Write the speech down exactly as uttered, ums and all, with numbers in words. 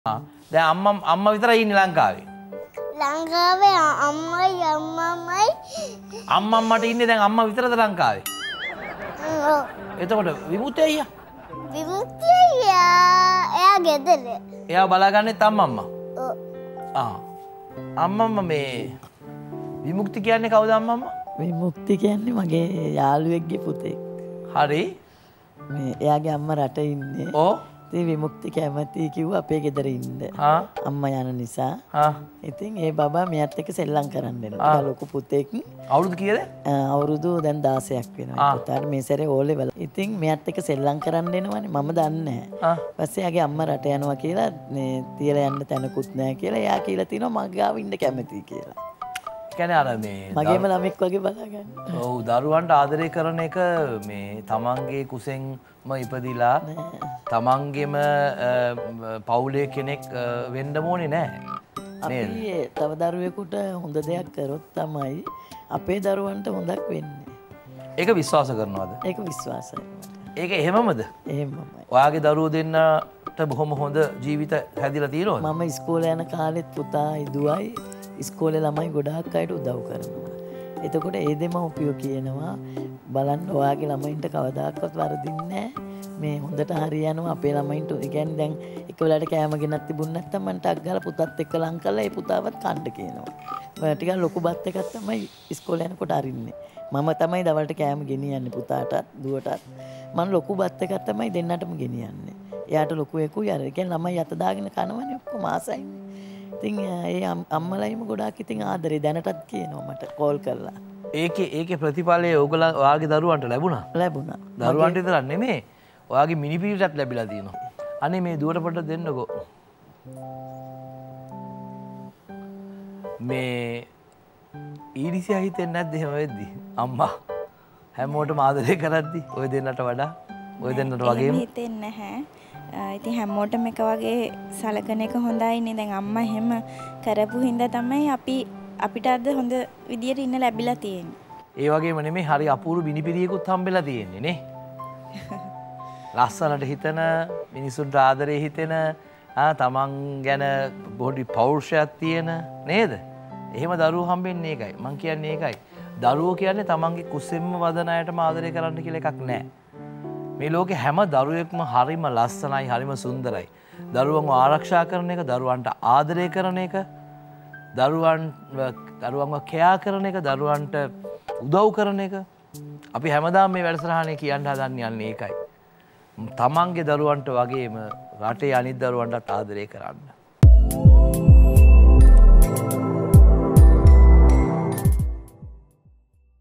දැන් අම්මා අම්මා විතරයි ඉන්නේ ලංකාවේ. ලංකාවේ අම්මයි අම්මමයි අම්මා අම්මට ඉන්නේ දැන් අම්මා විතරද ලංකාවේ? ඔව්. එතකොට විමුක්තිය අයියා. විමුක්තිය එයා ගෙදර. එයා බලාගන්නෙත් අම්මා අම්මා. ඔව්. ආ. අම්මා අම්මා මේ විමුක්ති කියන්නේ කවුද අම්මා අම්මා? විමුක්ති කියන්නේ මගේ යාළුවෙක්ගේ පුතෙක්. හරි. මේ එයාගේ අම්මා රට ඉන්නේ. ඔව්. ඉතින් විමුක්ති කැමති කිව්වා අපේ ගෙදර ඉන්න. හා අම්මා යන නිසා. හා ඉතින් ඒ බබා මෙයාත් එක්ක සෙල්ලම් කරන්න එනවා. ටිකක් ලොකු පුතෙක්. අවුරුදු කීයද? අවුරුදු දැන් දාසයක් වෙනවා. පුතාට මේ සැරේ ඕ ලෙවල්. ඉතින් මෙයාත් එක්ක සෙල්ලම් කරන්න එනවනේ මම දන්නේ නැහැ. ඊපස්සේ එයාගේ අම්මා රට යනවා කියලා මේ තියලා යන්න තැනකුත් නැහැ කියලා එයා කියලා තිනවා මග ගාව ඉන්න කැමතියි කියලා. කියන්නේ අර මේ මගේම ළමෙක් වගේ බලාගන්න. ඔව් දරුවන්ට ආදරය කරන එක මේ තමන්ගේ කුසෙන්ම ඉපදිලා තමන්ගේම පවුලේ කෙනෙක් වෙන්න ඕනේ නැහැ. අපි තව දරුවෙකුට හොඳ දෙයක් කරොත් තමයි අපේ දරුවන්ට හොඳක් වෙන්නේ. ඒක විශ්වාස කරනවද? ඒක විශ්වාසයි. ඒක එහෙමමද? එහෙමමයි. ඔයාගේ දරුවෝ දෙන්නට බොහොම හොඳ ජීවිත හැදිලා තියෙනවද? මම ඉස්කෝලේ යන කාලෙත් පුතා ඉදුවයි ඉස්කෝලේ ළමයි ගොඩාක් අයට උදව් කරනවා. එතකොට ඒ දෙමව්පියෝ කියනවා බලන්න ඔයාගේ ළමයින්ට කවදාකවත් වරදින්නේ නැහැ. මේ හොඳට හරියනවා අපේ ළමයින්ට. ඒ කියන්නේ දැන් එක වෙලාවට කෑම ගෙනත් තිබුණ නැත්නම් මන්ට අක් ගාලා පුතත් එක්ක ලං කරලා ඒ පුතාවත් කන්න කියනවා. ඔය ටිකක් ලොකු බත් එකක් තමයි ඉස්කෝලේ යනකොට අරින්නේ. මම තමයි දවල්ට කෑම ගෙනියන්නේ පුතාටත් දුවටත්. මම ලොකු බත් එකක් තමයි දෙන්නටම ගෙනියන්නේ. එයාට ලොකු එකකුයි අර. ඒ කියන්නේ ළමයි අත දාගෙන කනවනේ ඔක්කොම ආසයිනේ. ඉතින් ඒ අම්මලයිම ගොඩාක් ඉතින් ආදරේ දැනටත් කියනවා මට කෝල් කරලා. ඒකේ ඒකේ ප්‍රතිඵලය ඕගොල්ලෝ ඔයාගේ දරුවන්ට ලැබුණා. ලැබුණා. දරුවන්ට විතරක් නෙමෙයි. ඔයාගේ මිනිපිරිටත් ලැබිලා තියෙනවා. අනේ මේ දුවට පොඩ්ඩක් දෙන්නකෝ. මේ ඊරිසියා හිතෙන්නේ නැද්ද එහෙම වෙද්දි? අම්මා හැමෝටම ආදරය කරද්දි ඔය දෙන්නට වඩා ඔය දෙන්නට වගේම හිතෙන්නේ නැහැ. ඉතින් හැමෝටම එක වගේ සලකන එක හොඳයිනේ. දැන් අම්මා එහෙම කරපු හින්දා තමයි අපි අපිට අද හොඳ විදියට ඉන්න ලැබිලා තියෙන්නේ. ඒ වගේම නෙමෙයි හරි අපූර්ව බිනිපිරියෙකුත් හම්බෙලා තියෙන්නේ නේ. ලස්සනට හිතන මිනිසුන්ට ආදරේ හිතෙන තමන් ගැන බොඩි පෞරුෂයක් තියෙන නේද? එහෙම දරුවෝ හම්බෙන්නේ ඒකයි. මං කියන්නේ ඒකයි. දරුවෝ කියන්නේ තමන්ගේ කුසෙම්ම වදන අයටම ආදරය කරන්න කියලා එකක් නැහැ. මේ ලෝකේ හැම දරුවෙක්ම හරිම ලස්සනයි, හරිම සුන්දරයි. දරුවන්ව ආරක්ෂා කරන එක, දරුවන්ට ආදරය කරන එක, දරුවන් දරුවන්ව කෙයා කරන එක, දරුවන්ට උදව් කරන එක අපි හැමදාම මේ වැඩසටහනේ කියන්න හදන්නේ යන්නේ ඒකයි. තමන්ගේ දරුවන්ට වගේම රටේ අනිත් දරුවන්ටත් ආදරය කරන්න.